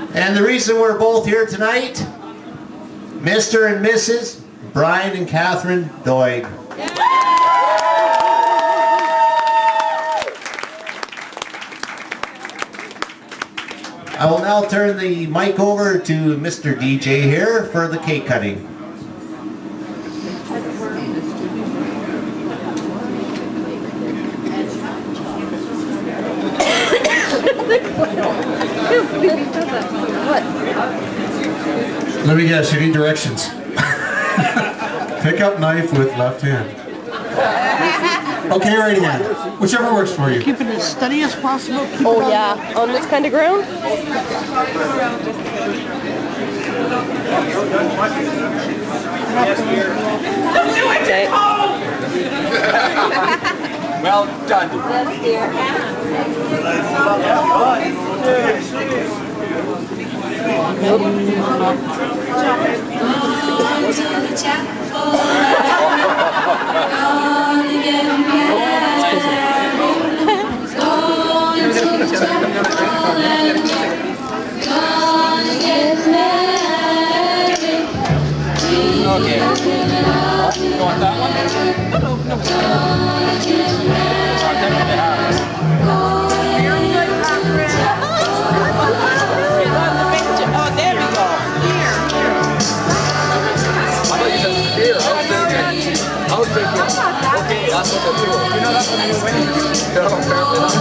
And the reason we're both here tonight, Mr. and Mrs. Brian and Catherine Doig. I will now turn the mic over to Mr. DJ here for the cake cutting. Let me guess, you need directions. Pick up knife with left hand. Okay, right hand. Whichever works for you. Keep it as steady as possible. Oh yeah, on this kind of ground? Okay. Well done. Okay. You want that one? Oh, there we go. I was thinking, okay, that's what they're doing. You know that's what you're winning. No, apparently not.